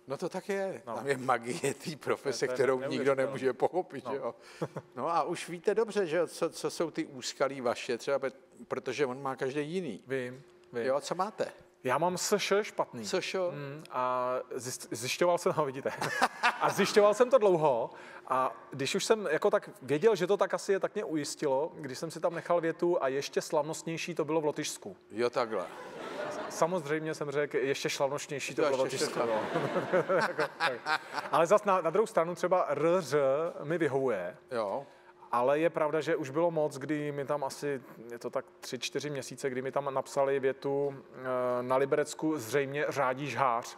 No to tak je. No. Tam je magie té profese, kterou nikdo nemůže pochopit. Že jo? No a už víte dobře, že jo, co jsou ty úskalí vaše, třeba protože on má každý jiný. Vím. Jo, co máte? Já mám SŠ špatný. SŠ? A zjišťoval jsem, no vidíte, a zjišťoval jsem to dlouho a když už jsem jako tak věděl, že to tak asi je, tak mě ujistilo, když jsem si tam nechal větu a ještě slavnostnější to bylo v Lotyšsku. Jo, takhle. Samozřejmě jsem řekl, ještě slavnostnější to bylo v Lotyšsku. No. Ale zas na druhou stranu třeba RŘ mi vyhovuje. Jo. Ale je pravda, že už bylo moc, kdy mi tam asi, je to tak 3-4 měsíce, kdy mi tam napsali větu na Liberecku zřejmě řádí žhář.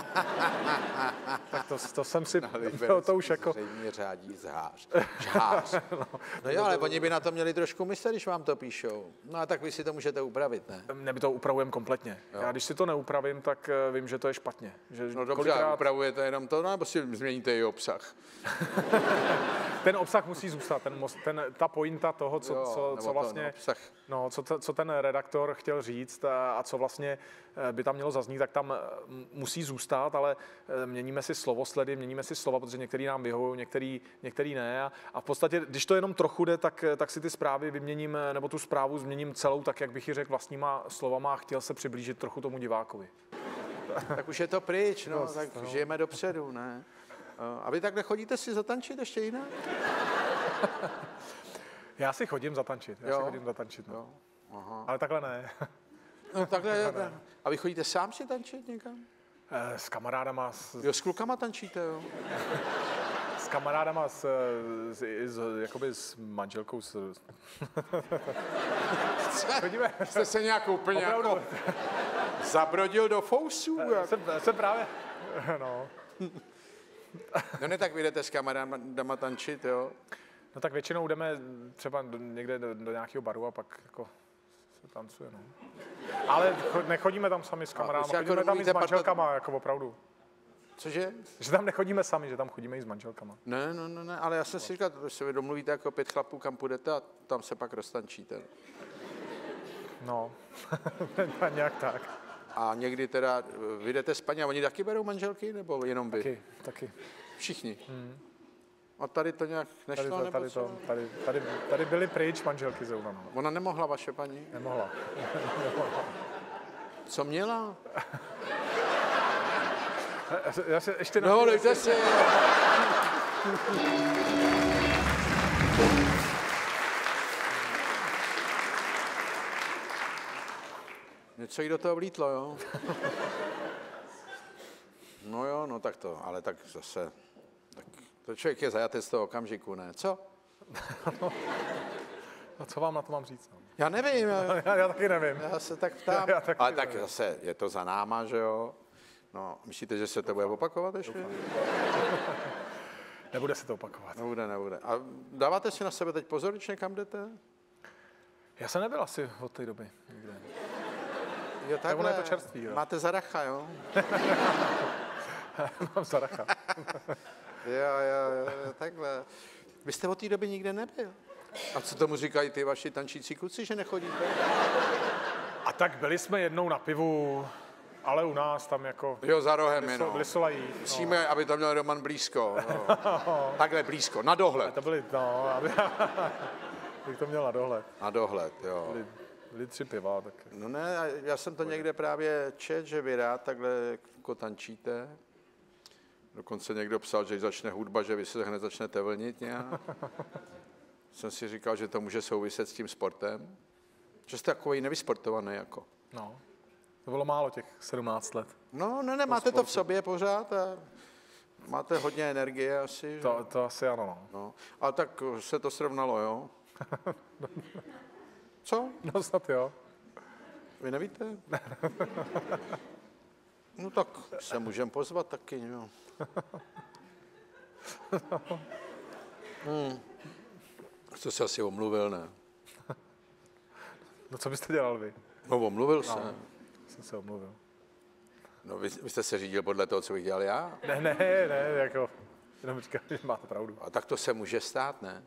Tak to jsem si, to už jako... Zřejmě řádí žhář. No jo, ale oni by na to měli trošku myslet, když vám to píšou. No a tak vy si to můžete upravit, ne? My to upravujeme kompletně. Jo. Já když si to neupravím, tak vím, že to je špatně. Že no dobře, upravujete jenom to, nebo si změníte i obsah? Ten obsah musí zůstat, ta pointa toho, co vlastně, co ten redaktor chtěl říct a co vlastně by tam mělo zaznít, tak tam musí zůstat, ale měníme si slovosledy, měníme si slova, protože některý nám vyhovují, některý ne. A v podstatě, když to jenom trochu jde, tak si ty zprávy vyměním, nebo tu zprávu změním celou tak, jak bych ji řekl vlastníma slovama a chtěl se přiblížit trochu tomu divákovi. Tak už je to pryč, tak žijeme dopředu, ne? A vy tak nechodíte si zatančit ještě jinak? Já si chodím zatančit. No. Aha. Ale takhle ne. No, takhle. A vy chodíte sám si tančit někam? S kamarádama. Jo, s klukama tančíte, jo? S kamarádama, jakoby s manželkou. Chodíme. Jste se nějak úplně jako zabrodil do fousů? Jsem právě, no. No ne, tak vy jdete s kamarádama tančit, jo? No tak většinou jdeme třeba někde do nějakého baru a pak jako se tancuje, no. Ale nechodíme tam sami s kamarádama, chodíme tam i s manželkama, jako opravdu. Cože? Že tam nechodíme sami, že tam chodíme i s manželkama. Ne, ale já jsem si říkal, že se vy domluvíte jako 5 chlapů, kam půjdete a tam se pak roztančíte. No, nějak tak. A někdy teda vy jdete s paní a oni taky berou manželky, nebo jenom vy? Taky. Všichni? A tady to nějak nešlo, nebo co? Tady byly pryč manželky zrovna. No. Ona nemohla, vaše paní? Nemohla. Co měla? Já se ještě no, dejte si. Něco jí do toho vlítlo, jo? No jo, no tak to, ale tak zase, tak to člověk je zajatý z toho okamžiku, ne? Co? No co vám na to mám říct? No? Já nevím. Já taky nevím. Já se tak ptám. Ale tak zase je to za náma, že jo? No, myslíte, že se to bude opakovat ještě? Nebude se to opakovat. Nebude. A dáváte si na sebe teď pozor, když někam jdete? Já jsem nebyl asi od té doby nikde. Jo, takhle. Ono je to čerství, jo? Máte zaracha, jo? Mám zaracha. Jo, takhle. Vy jste od té doby nikde nebyl. A co tomu říkají ty vaši tančící kluci, že nechodíte? A tak byli jsme jednou na pivu, ale u nás tam jako... Jo, za rohem jenom. Lisolají. Musíme, aby to měl Roman blízko. No. Takhle blízko, na dohled. To byly, bych to měl na dohled. Na dohled, jo. Byly 3 piva, tak... No ne, já jsem to někde právě čet, že vy rád takhle jako tančíte. Dokonce někdo psal, že když začne hudba, že vy se hned začnete vlnit nějak. Jsem si říkal, že to může souviset s tím sportem. Že jste takový nevysportovaný jako. No, to bylo málo těch 17 let. No, ne, máte to v sobě pořád a máte hodně energie asi. To asi ano, no. Ale tak se to srovnalo, jo? Co? No snad jo. Vy nevíte? No tak se můžeme pozvat taky, jo. Jste se asi omluvil, ne? No co byste dělal vy? No omluvil se. No, jsem se omluvil. No vy jste se řídil podle toho, co bych dělal já? Ne, jako, jenom říkám, že máte pravdu. A tak to se může stát, ne?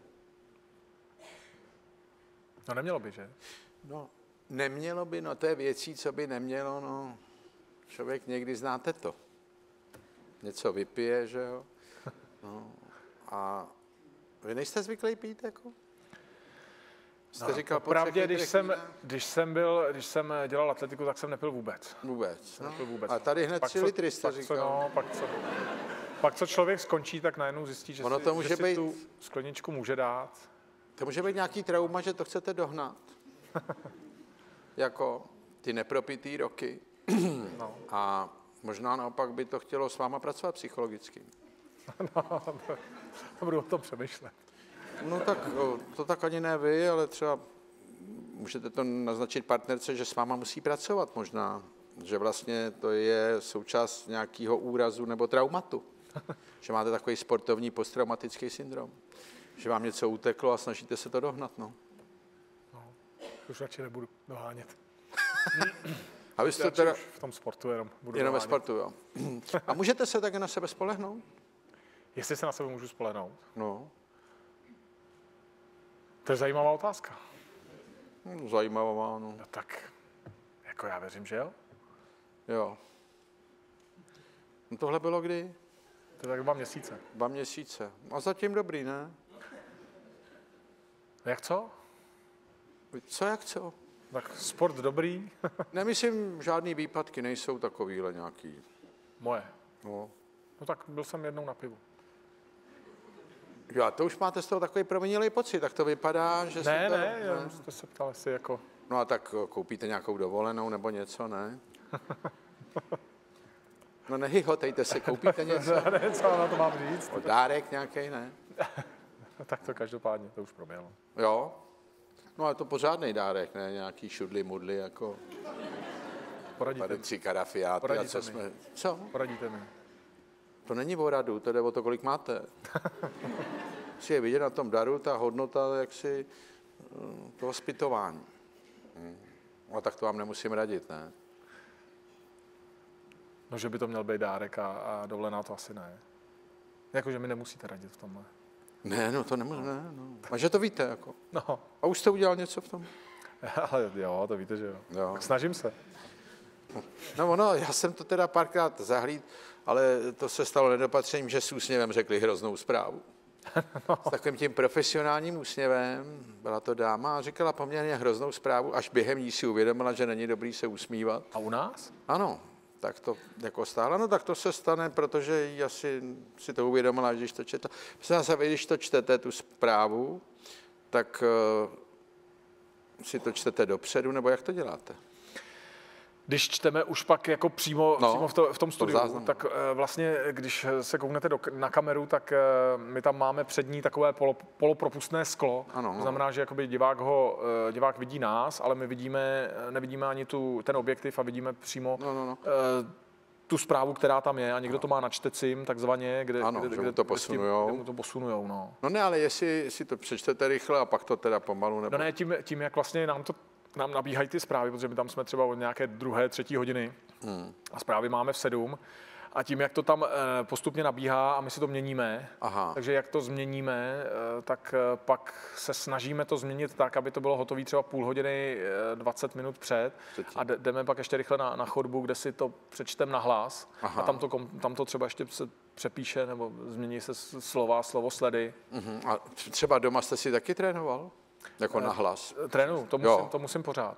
No nemělo by, že? No, nemělo by, no to je věcí, co by nemělo, no. Člověk někdy znáte to. něco vypije, že jo. No. A vy nejste zvyklý pít, jako? Jste říkal, pravdě, když jsem dělal atletiku, tak jsem nepil vůbec. Vůbec, no. Nepil vůbec. A tady hned 3 litry jste říkal. Pak co člověk skončí, tak najednou zjistí, že, že si tu skleničku může dát. To může být nějaký trauma, že to chcete dohnat. Jako ty nepropitý roky. No. A možná naopak by to chtělo s váma pracovat psychologicky. Budu o tom přemýšlet. No tak to tak ani ne vy, ale třeba můžete to naznačit partnerce, že s váma musí pracovat možná. Že vlastně to je součást nějakého úrazu nebo traumatu. Že máte takový sportovní posttraumatický syndrom. Že vám něco uteklo a snažíte se to dohnat, no. Už radši nebudu dohánět. A vy jste teda v tom sportu jenom budu jenom dohánět. ve sportu, jo. A můžete se také na sebe spolehnout? Jestli se na sebe můžu spolehnout? No. To je zajímavá otázka. No, zajímavá, no. No tak, jako já věřím, že jo? Jo. No tohle bylo kdy? To je tak 2 měsíce. 2 měsíce. A zatím dobrý, ne? Jak co? Co jak co? Tak sport dobrý. Nemyslím, žádný výpadky nejsou takovýhle nějaký. Moje. No. No tak byl jsem jednou na pivu. Jo, to už máte z toho takový proměnilý pocit, tak to vypadá, že Ne, jste se ptal, jestli jako... No a tak koupíte nějakou dovolenou nebo něco, ne? No nehyhotejte se, koupíte něco? Ne, co na to mám říct? Dárek nějaký, ne? Tak to každopádně, to už proběhlo. Jo? No ale to pořádný dárek, ne? Nějaký šudly, mudly, jako... Poradíte mi. 3 karafiáty a co jsme... Co? Poradíte mi. To není o radu, to jde o to, kolik máte. Si je vidět na tom daru, ta hodnota, jaksi, toho zpytování. A tak to vám nemusím radit, ne? No, že by to měl být dárek a dovolená, to asi ne. Jakože mi nemusíte radit v tomhle. Ne, no to nemůžu, ne, no. A že to víte, jako. No. A už jste udělal něco v tom? Ale jo, to víte, že jo. Tak snažím se. No, já jsem to teda párkrát zahlíd, ale to se stalo nedopatřením, že s úsměvem řekli hroznou zprávu. No. S takovým tím profesionálním úsměvem, byla to dáma a říkala poměrně hroznou zprávu, až během ní si uvědomila, že není dobrý se usmívat. A u nás? Ano, tak to jako stále, no tak to se stane, protože jí asi si to uvědomila, když to četla. Když to čtete, tu zprávu, tak si to čtete dopředu, nebo jak to děláte? Když čteme už pak jako přímo v tom studiu, tak vlastně, když se kouknete na kameru, tak my tam máme přední takové polopropustné sklo. Ano, to znamená, že jakoby divák vidí nás, ale my nevidíme ani ten objektiv a vidíme přímo tu zprávu, která tam je. A někdo to má na čtecím, takzvaně, kde mu to posunujou. No ne, ale jestli si to přečtete rychle a pak to teda pomalu nebo... No ne, tím jak vlastně nám nabíhají ty zprávy, protože my tam jsme třeba od nějaké 2., 3. hodiny a zprávy máme v 7. A tím, jak to tam postupně nabíhá a my si to měníme, takže jak to změníme, tak pak se snažíme to změnit tak, aby to bylo hotové třeba půl hodiny, 20 minut před a jdeme pak ještě rychle na chodbu, kde si to přečtem na hlas a tam to třeba ještě se přepíše nebo změní se slovosledy. A třeba doma jste si taky trénoval? Jako na hlas. Trénuju, to musím pořád.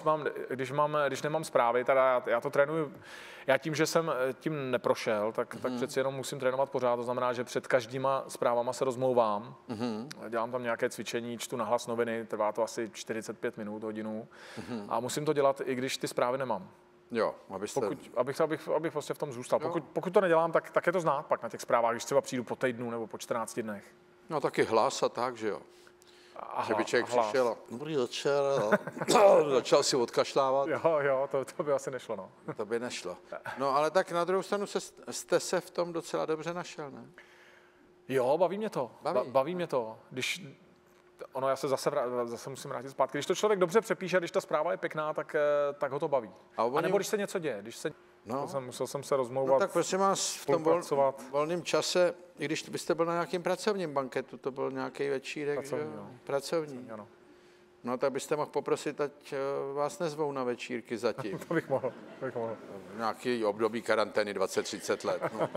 Když nemám zprávy, teda já to trénuju. Já tím, že jsem tím neprošel, tak přeci jenom musím trénovat pořád. To znamená, že před každýma zprávama se rozmlouvám. Dělám tam nějaké cvičení, čtu na hlas noviny, trvá to asi 45 minut, hodinu. A musím to dělat, i když ty zprávy nemám. Jo, abych prostě v tom zůstal. Pokud to nedělám, tak je to znát pak na těch zprávách, když třeba přijdu po týdnu nebo po 14 dnech. No taky hlas a tak, že jo. Že by člověk přišel a dobrý večer, začal si odkašlávat. Jo, to by asi nešlo, no. To by nešlo. No ale tak na druhou stranu jste se v tom docela dobře našel, ne? Jo, baví mě to. Baví mě to. Já se zase musím vrátit zpátky. Když to člověk dobře přepíše, když ta zpráva je pěkná, tak ho to baví. A nebo když se něco děje, musel jsem se rozmlouvat. No tak prosím vás, v tom volném čase, i když byste byl na nějakém pracovním banketu, to byl nějaký večírek, pracovní. Ano. No, tak byste mohl poprosit, ať vás nezvou na večírky zatím. To bych mohl. Nějaký období karantény 20-30 let. No.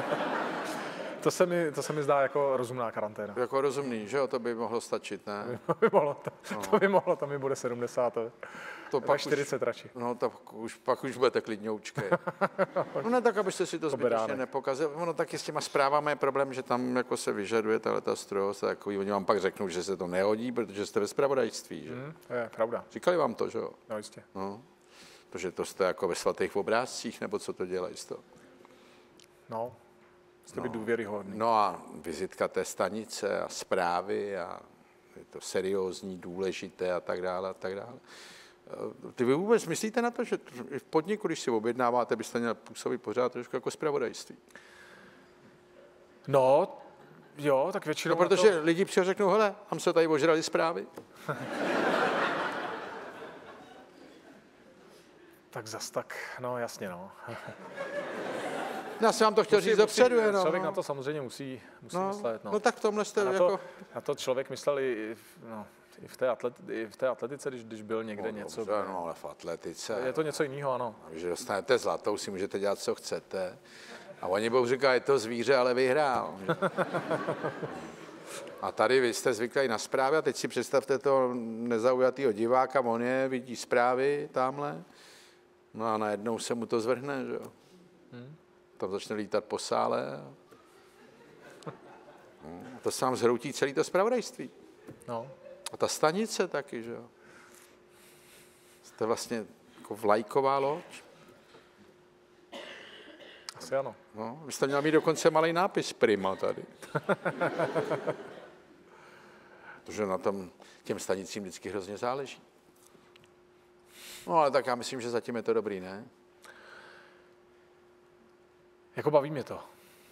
To se mi zdá jako rozumná karanténa. Jako rozumný, že jo? To by mohlo stačit, ne? To by mohlo, to mi bude 70. To pak 40 radši. No, pak už budete klidňoučkej. No ne tak, abyste si to zbytečně nepokazil. Ono taky s těma zprávami je problém, že tam jako se vyžaduje ta strojost a takový, oni vám pak řeknou, že se to nehodí, protože jste ve zpravodajství, že? To je pravda. Říkali vám to, že jo? No jistě. No, protože to jste jako ve svatých obrázcích, nebo co to dělají z toho? No, jste být důvěryhodný. No a vizitka té stanice a zprávy a je to seriózní, důležité a tak dále a tak dále. Ty vy vůbec myslíte na to, že v podniku, když si objednáváte, byste měl působit pořád trošku jako zpravodajství? No, jo, tak většinou... No, protože lidi přijde řeknou, hele, tam se tady ožrali zprávy. Tak zas tak, no jasně, no. Já jsem vám to chtěl říct dopředu jenom. Člověk na to samozřejmě musí myslet. No tak v tomhle jste Na to člověk myslel i v té atletice, když byl někde něco. Dobře, no, ale v atletice. Je to něco jiného, ano. Když dostanete zlatou, si můžete dělat, co chcete. A oni budou říkat, je to zvíře, ale vyhrál. A tady vy jste zvyklí na zprávy a teď si představte to nezaujatýho diváka, on vidí zprávy tamhle. No a najednou se mu to zvrhne, že jo. Tam začne lítat po sále. To se vám zhroutí celé to zpravodajství. No. A ta stanice taky, že jo. Jste vlastně jako vlajková loď. Asi ano. No, vy jste měl mít dokonce malý nápis Prima tady. Protože na tom těm stanicím vždycky hrozně záleží. No ale tak já myslím, že zatím je to dobrý, ne? Jako baví mě to.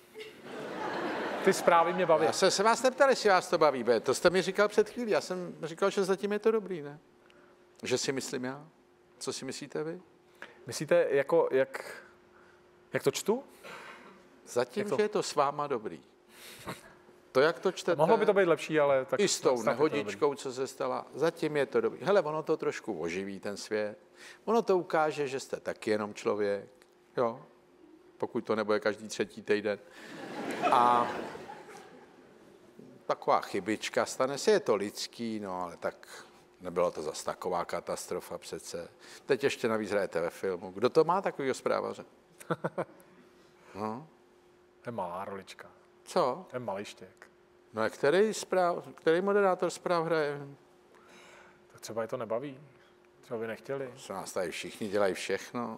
Ty zprávy mě baví. Já jsem se vás neptal, jestli vás to baví. To jste mi říkal před chvílí. Já jsem říkal, že zatím je to dobrý, ne? Že si myslím já. Co si myslíte vy? Myslíte, jako, jak to čtu? Zatím, že je to s váma dobrý. To, jak to čtete... Mohlo by to být lepší, ale... Tak i s tou nehodičkou, co se stala. Zatím je to dobrý. Hele, ono to trošku oživí, ten svět. Ono to ukáže, že jste taky jenom člověk. Jo. Pokud to nebude každý 3. týden. A taková chybička, stane se, je to lidský, no ale tak nebyla to zas taková katastrofa přece. Teď ještě navíc hrajete ve filmu. Kdo to má takovýho zprávaře? No. To je malá rolička. Co? To je malištěk. No a který moderátor zpráv hraje? Tak třeba je to nebaví. Třeba by nechtěli. Co nás tady všichni dělají všechno.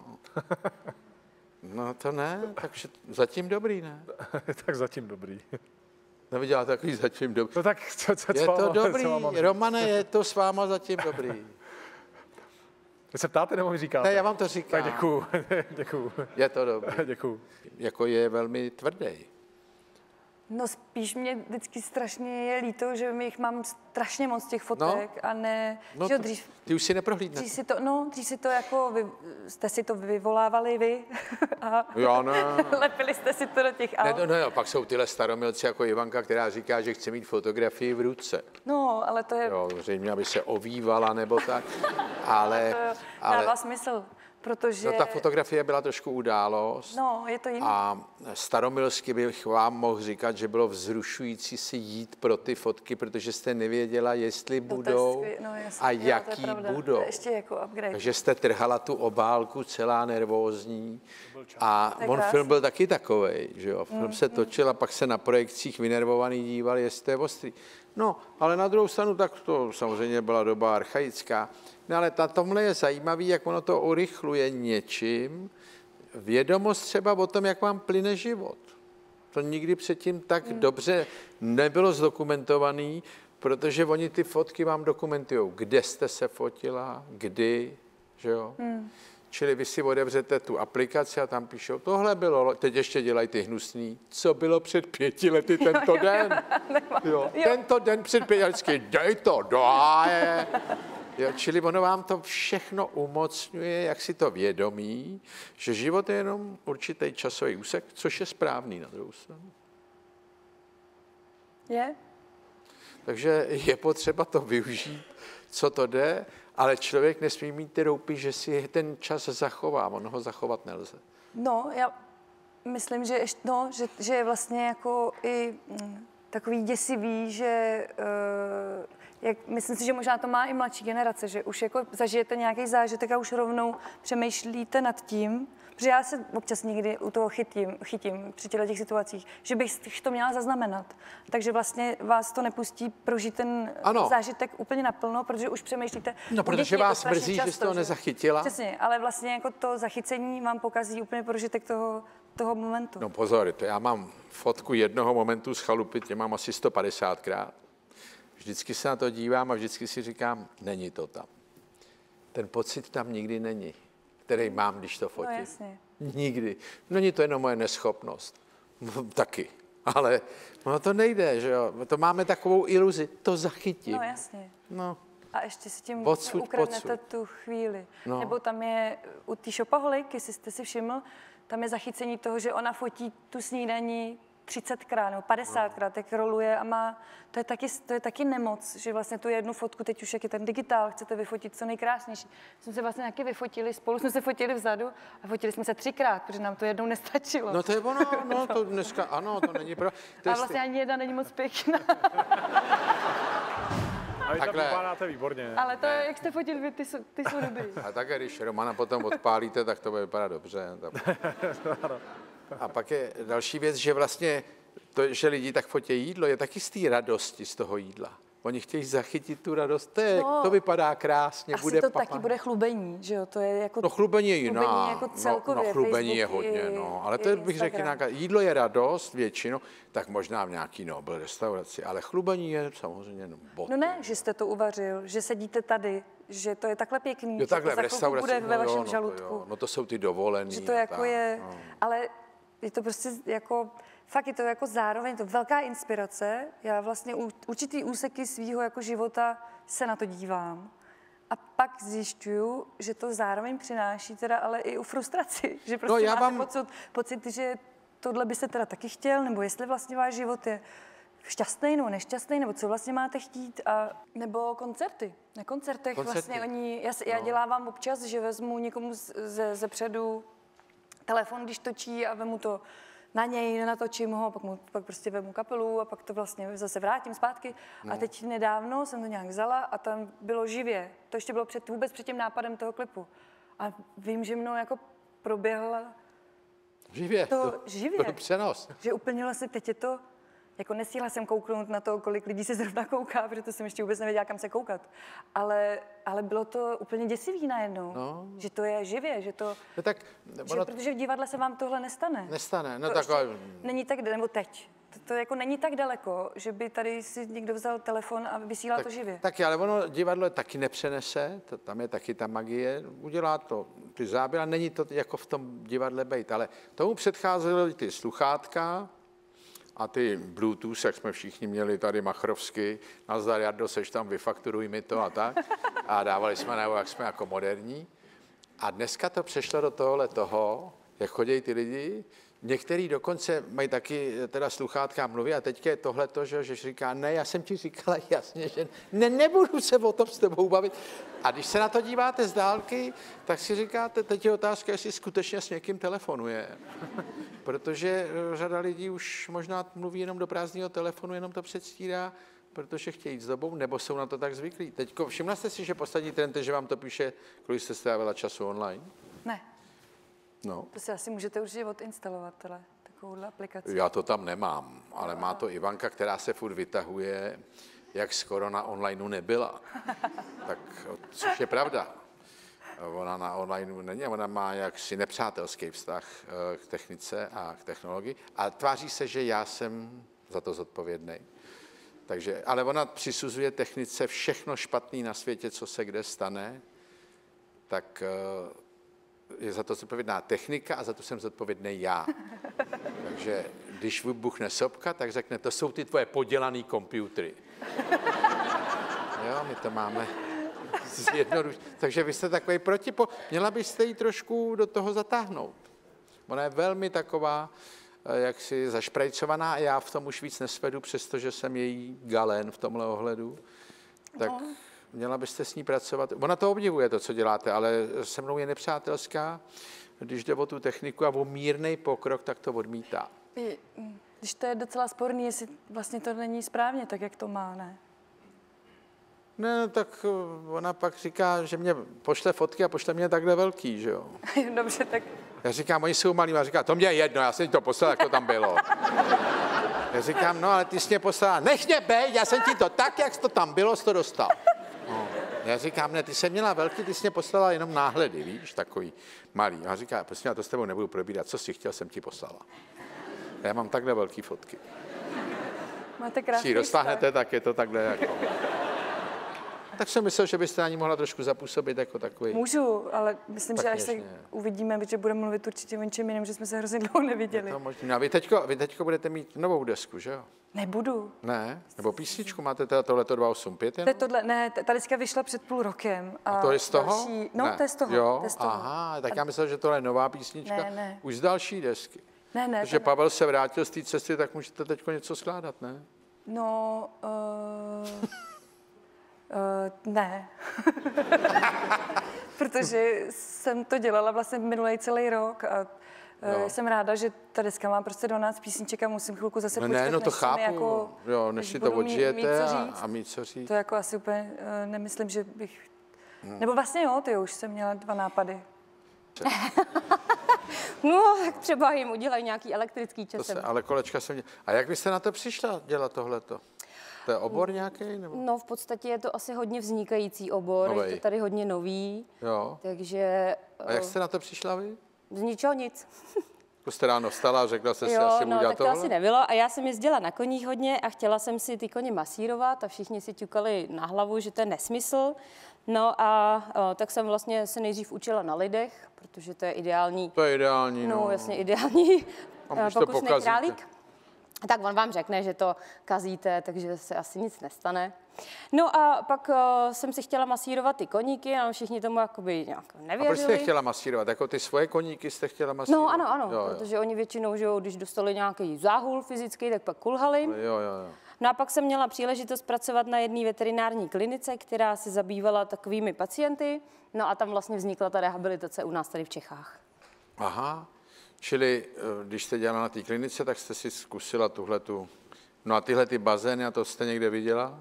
No to ne, takže zatím dobrý, ne? Tak zatím dobrý. Neviděla takový zatím dobrý. No tak je to dobrý, Romane, je to s váma zatím dobrý. Vy se ptáte, nebo mi říkáte? Ne, já vám to říkám. Tak děkuju. Je to dobrý. Děkuju. Jako je velmi tvrdý. No spíš mě vždycky strašně je líto, že jich mám strašně moc těch fotek a ne, no že dřív... Ty už si neprohlídnete. Dřív si to jako, jste si to vyvolávali vy a já ne. lepili jste si to do těch aut. Ne, pak jsou tyhle staromilci jako Ivanka, která říká, že chce mít fotografii v ruce. No, ale to je... Jo, zřejmě, aby se ovývala nebo tak, ale... To dává smysl. Protože... No ta fotografie byla trošku událost. No, je to jiný. A staromilsky bych vám mohl říkat, že bylo vzrušující si jít pro ty fotky, protože jste nevěděla, jestli budou a jaký budou. Ještě jako upgrade. Takže jste trhala tu obálku celá nervózní. A on film byl taky takovej, že jo. Film se točil a pak se na projekcích vynervovaný dívali, jestli to je ostrý. No, ale na druhou stranu, tak to samozřejmě byla doba archaická. No ale tomhle je zajímavý, jak ono to urychluje něčím. Vědomost třeba o tom, jak vám plyne život. To nikdy předtím tak dobře nebylo zdokumentovaný, protože oni ty fotky vám dokumentujou, kde jste se fotila, kdy, že jo. Čili vy si otevřete tu aplikaci a tam píšou, tohle bylo, teď ještě dělají ty hnusný, co bylo před 5 lety tento den. Jo. Tento den před 5 lety, dej to do háje. Jo, čili ono vám to všechno umocňuje, jak si to vědomí, že život je jenom určitý časový úsek, což je správný na druhou stranu. Je? Takže je potřeba to využít, co to jde, ale člověk nesmí mít ty roupy, že si ten čas zachová, on ho zachovat nelze. No, já myslím, že, že je vlastně jako i takový děsivý, že myslím si, že možná to má i mladší generace, že už jako zažijete nějaký zážitek a už rovnou přemýšlíte nad tím, protože já se občas někdy u toho chytím při těch situacích, že bych to měla zaznamenat. Takže vlastně vás to nepustí prožít ten zážitek úplně naplno, protože už přemýšlíte. No, protože vás mrzí, že jste to nezachytila. Přesně, ale vlastně jako to zachycení vám pokazí úplně prožitek toho momentu. No pozor, to já mám fotku jednoho momentu z chalupy, tě mám asi 150krát. Vždycky se na to dívám a vždycky si říkám, není to tam. Ten pocit tam nikdy není, který mám, když to fotím. No jasně. Nikdy. Není to jenom moje neschopnost. Taky. Ale no to nejde, že jo. To máme takovou iluzi. To zachytím. No jasně. No. A ještě si tím Odsud. ukradnete tu chvíli. No. Nebo tam je u té Shopaholic, jestli jste si všiml, tam je zachycení toho, že ona fotí tu snídani 30krát nebo 50krát, jak roluje a má, to je taky nemoc, že vlastně tu jednu fotku, teď už jak je ten digitál, chcete vyfotit co nejkrásnější. Jsme se vlastně taky vyfotili, spolu jsme se fotili vzadu a fotili jsme se 3krát, protože nám to jednou nestačilo. No to je ono, no to dneska, ano, to není pro... A vlastně ani jedna není moc pěkná. A vy tam vypadáte výborně. Ale to, jak jste fotili vy, ty jsou dobrý. A tak, když Romana potom odpálíte, tak to bude vypadat dobře. A pak je další věc, že vlastně to, že lidi tak fotí jídlo, je taky z té radosti z toho jídla. Oni chtějí zachytit tu radost, to vypadá krásně, asi bude to taky bude chlubení, že jo, to je jako... No chlubení je jiná, chlubení jako celkově, no chlubení je Facebook hodně, ale to bych řekl nějaká, jídlo je radost většinou, tak možná v nějaký Nobel restauraci, ale chlubení je samozřejmě bot. No ne, že jste to uvařil, že sedíte tady, že to je takhle pěkný, jo, takhle že to v restauraci bude ve vašem žaludku. No to jsou ty dovolený. Že to jako je, ale je to prostě jako... Fakt je to jako zároveň, je to velká inspirace. Já vlastně určitý úseky svýho jako života se na to dívám. A pak zjišťuju, že to zároveň přináší teda ale i u frustraci. Že prostě máte pocit, že tohle byste teda taky chtěl, nebo jestli vlastně váš život je šťastný nebo nešťastný, nebo co vlastně máte chtít. Nebo koncerty. Na koncertech vlastně já dělávám občas, že vezmu někomu ze předu telefon, když točí a vemu to na něj, nenatočím ho, pak prostě vemu kapelu a pak to vlastně zase vrátím zpátky. No. A teď nedávno jsem to nějak vzala a tam bylo živě. To ještě bylo vůbec před tím nápadem toho klipu. A vím, že mnou jako proběhla živě. To přenos. Že úplně vlastně teď je to, jako nestíhla jsem kouknout na to, kolik lidí se zrovna kouká, protože jsem ještě vůbec nevěděla, kam se koukat. Ale bylo to úplně děsivý najednou, že to je živě, že to... No tak, protože v divadle se vám tohle nestane. Nestane, no to tak... Není tak, nebo teď. To jako není tak daleko, že by tady si někdo vzal telefon a vysílal to živě. Taky, ale ono divadlo taky nepřenese, tam je taky ta magie, udělá to ty záběry, není to jako v tom divadle bejt, ale tomu předcházely ty sluchátka, a ty Bluetooth, jak jsme všichni měli tady machrovsky, nazdar Jardo, seš tam, vyfakturuj mi to a tak. A dávali jsme najevo, jak jsme jako moderní. A dneska to přešlo do toho, jak chodí ty lidi. Některý dokonce mají taky teda sluchátka a mluví a teď je tohleto, že říká, ne, já jsem ti říkala jasně, že nebudu se o tom s tebou bavit. A když se na to díváte z dálky, tak si říkáte, teď je otázka, jestli skutečně s někým telefonuje. Protože řada lidí už možná mluví jenom do prázdného telefonu, jenom to předstírá, protože chtějí jít s dobou, nebo jsou na to tak zvyklí. Teďko, všimla jste si, že poslední trend je, že vám to píše, kolik jste strávila času online? Ne. No. To si asi můžete určitě odinstalovat, takovouhle aplikaci. Já to tam nemám, ale má to Ivanka, která se furt vytahuje, jak skoro na onlineu nebyla. Tak, což je pravda. Ona na onlineu není, ona má jaksi nepřátelský vztah k technice a k technologii a tváří se, že já jsem za to zodpovědný. Takže, ale ona přisuzuje technice všechno špatný na světě, co se kde stane, tak je za to zodpovědná technika a za to jsem zodpovědný já. Takže když vybuchne sopka, tak řekne, to jsou ty tvoje podělaný komputery. Jo, my to máme zjednodušit. Takže vy jste takový měla byste ji trošku do toho zatáhnout. Ona je velmi taková jaksi zašprajcovaná a já v tom už víc nesvedu, přestože jsem její galén v tomhle ohledu. Tak měla byste s ní pracovat. Ona to obdivuje, to, co děláte, ale se mnou je nepřátelská. Když jde o tu techniku a o mírnej pokrok, tak to odmítá. Když to je docela sporný, jestli vlastně to není správně, tak jak to má, ne? Ne, tak ona pak říká, že mě pošle fotky a pošle mě takhle velký, že jo. Dobře, tak... Já říkám, oni jsou malí, a říká, to mě je jedno, já jsem ti to poslal, jak to tam bylo. Já říkám, no ale ty jsi mě poslala, nech mě bejt, já jsem ti to tak, jak to tam bylo, jsi to dostal. No. Já říkám, ne, ty jsi měla velký, ty jsi mě poslala jenom náhledy, víš, takový malý. A on říká, prostě já to s tebou nebudu probírat, co jsi chtěl, jsem ti poslala. Já mám takhle velký fotky. Máte krásný Když ji roztáhnete, tak je to takhle jako... Tak jsem myslel, že byste na ní mohla trošku zapůsobit jako takový. Můžu, ale myslím, tak že až se uvidíme, že budeme mluvit určitě o něčem jiném, že jsme se hrozně dlouho neviděli. Je to možná. Vy teďko budete mít novou desku, že jo? Nebudu. Ne? Nebo písničku? Máte teda tohleto 285 jenom? Ta deska vyšla před půl rokem. A to je z toho? Další, no, ne. to je z toho. Jo? To je z toho. Aha, tak já myslel, že tohle je nová písnička. Ne. Už z další desky. Ne. Takže Pavel se vrátil z té cesty, tak můžete teďko něco skládat, ne? No, ne. Protože jsem to dělala vlastně minulý celý rok a jsem ráda, že ta deska má prostě 12 písniček a musím chvilku zase počkat, ne, no to než chápu, jako, jo, než si to odžijete a mít co říct. To jako asi úplně nemyslím, že bych... Nebo vlastně jo, ty už jsem měla 2 nápady. No, tak třeba jim udělají nějaký elektrický časem. Ale kolečka jsem dělala. A jak byste na to přišla dělat tohleto? To je obor nějaký? Nebo? No, v podstatě je to asi hodně vznikající obor, Novej. je to tady hodně nový, Jo. takže... A jak jste na to přišla vy? Z ničeho nic. Jako jste ráno vstala a řekla jste si, Jo, asi no, udělat tak to tohle? asi nebylo a já jsem jezdila na koních hodně a chtěla jsem si ty koně masírovat a všichni si ťukali na hlavu, že to je nesmysl. No a tak jsem vlastně se nejdřív učila na lidech, protože to je ideální. To je ideální, no. Jasně ideální pokusný to králík. Tak on vám řekne, že to kazíte, takže se asi nic nestane. No a pak jsem si chtěla masírovat ty koníky, a všichni tomu jakoby nějak nevěřili. A proč jste je chtěla masírovat? Jako ty svoje koníky jste chtěla masírovat? No ano, jo, protože oni většinou, že když dostali nějaký záhul fyzický, tak pak kulhali. Jo. No a pak jsem měla příležitost pracovat na jedné veterinární klinice, která se zabývala takovými pacienty. No a tam vlastně vznikla ta rehabilitace u nás tady v Čechách. Aha, čili když jste dělala na té klinice, tak jste si zkusila tuhletu. No a tyhle ty bazény, a to jste někde viděla?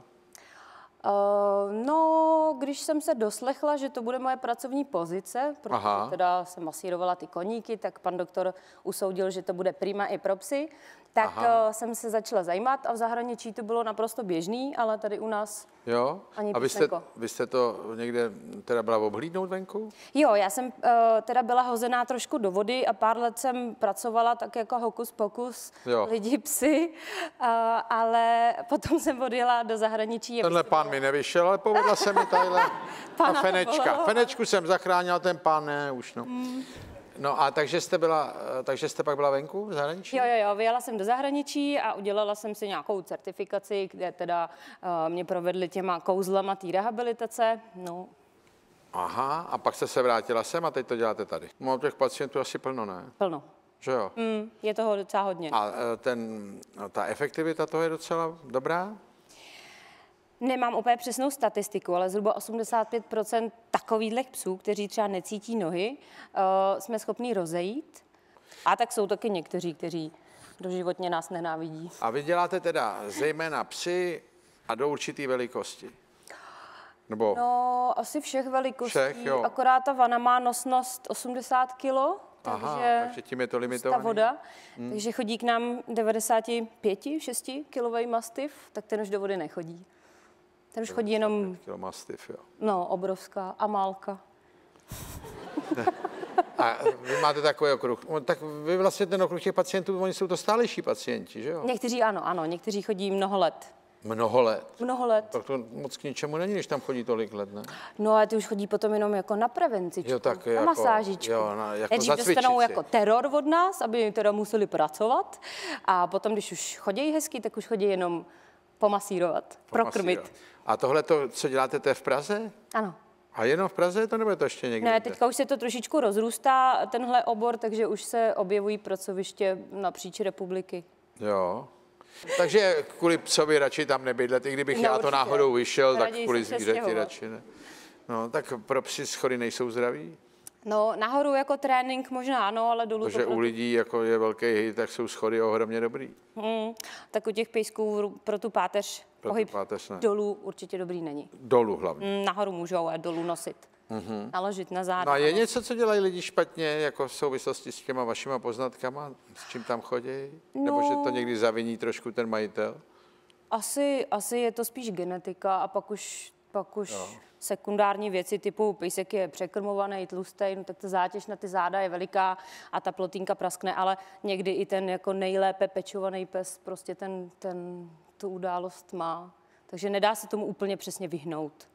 No, když jsem se doslechla, že to bude moje pracovní pozice, protože teda jsem masírovala ty koníky, tak pan doktor usoudil, že to bude prima i pro psy, tak jsem se začala zajímat a v zahraničí to bylo naprosto běžný, ale tady u nás ani a písmenko. vy jste to někde teda byla obhlídnout venku? Jo, já jsem teda byla hozená trošku do vody a pár let jsem pracovala tak jako hokus pokus, lidi, psy, ale potom jsem odjela do zahraničí. Tenhle pán mi nevyšel, ale povedla se mi tadyhle Fenečka. Fenečku jsem zachránila, ten pán ne, už no. No a takže jste pak byla venku v zahraničí? Jo, vyjela jsem do zahraničí a udělala jsem si nějakou certifikaci, kde teda mě provedli těma kouzlama té rehabilitace, no. Aha, a pak jste se vrátila sem a teď to děláte tady. Mám těch pacientů asi plno, ne? Plno. Že jo? Je toho docela hodně. A ta efektivita toho je docela dobrá? Nemám úplně přesnou statistiku, ale zhruba 85% takovýchhle psů, kteří třeba necítí nohy, jsme schopni rozejít. A tak jsou taky někteří, kteří doživotně nás nenávidí. A vy děláte teda zejména psy a do určitý velikosti? Nebo... No, asi všech velikostí, akorát ta vana má nosnost 80 kg. Takže tím je to limitovaný. Ta voda, takže chodí k nám 95-6 kilový mastiff, tak ten už do vody nechodí. Ten už chodí jenom... Mastiff, jo. No, obrovská amálka. A vy máte takový okruh. Tak vy vlastně ten okruh těch pacientů, oni jsou to stálejší pacienti, že jo? Někteří ano, někteří chodí mnoho let. Mnoho let? Mnoho let. Tak to moc k ničemu není, když tam chodí tolik let, ne? No ale ty už chodí potom jenom jako na prevencičku, tak na jako, masážičku. Jako nejdřív dostanou jako teror od nás, aby teda museli pracovat. A potom, když už chodí hezky, tak už chodí jenom pomasírovat, prokrmit. A tohle, co děláte, to je v Praze? Ano. A jenom v Praze je to, nebo je to ještě někde? Ne, teďka už se to trošičku rozrůstá, tenhle obor, takže už se objevují pracoviště napříč republiky. Jo. Takže kvůli psovi radši tam nebydlet, i kdybych já to náhodou vyšel, tak kvůli zvířeti radši ne. No, tak pro psy schody nejsou zdraví? No, nahoru jako trénink možná ano, ale dolů protože u lidí, jako je velký hit, tak jsou schody ohromně dobrý. Tak u těch pejsků pro tu páteř pohyb dolů určitě dobrý není. Dolů hlavně. Nahoru můžou, ale dolů nosit. Naložit na záda. No a je něco, co dělají lidi špatně, jako v souvislosti s těma vašima poznatkama, s čím tam chodí? No, nebo že to někdy zaviní trošku ten majitel? Asi je to spíš genetika a pak už sekundární věci typu pejsek je překrmovaný, tlustý, no tak ta zátěž na ty záda je veliká a ta plotínka praskne, ale někdy i ten jako nejlépe pečovaný pes prostě tu událost má. Takže nedá se tomu úplně přesně vyhnout.